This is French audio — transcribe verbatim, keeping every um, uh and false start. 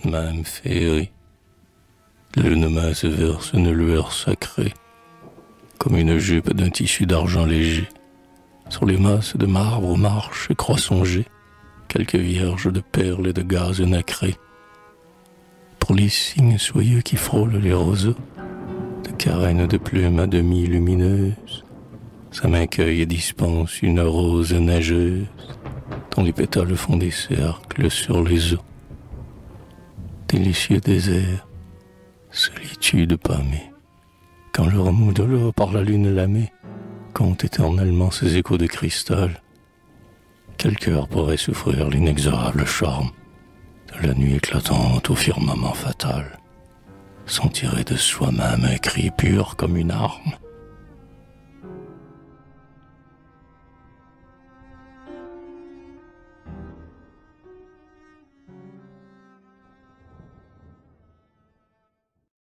cette même féerie. La lune mince verse une lueur sacrée, comme une jupe d'un tissu d'argent léger. Sur les masses de marbre marchent et croient songer quelques vierges de perles et de gaze nacrés. Pour les cygnes soyeux qui frôlent les roseaux, de carènes de plumes à demi lumineuses, sa main cueille et dispense une rose neigeuse, dont les pétales font des cercles sur les eaux. Délicieux désert, solitude pâmée, quand le remous de l'eau par la lune lamée compte éternellement ses échos de cristal. Quel cœur pourrait souffrir l'inexorable charme de la nuit éclatante au firmament fatal, sans tirer de soi-même un cri pur comme une arme?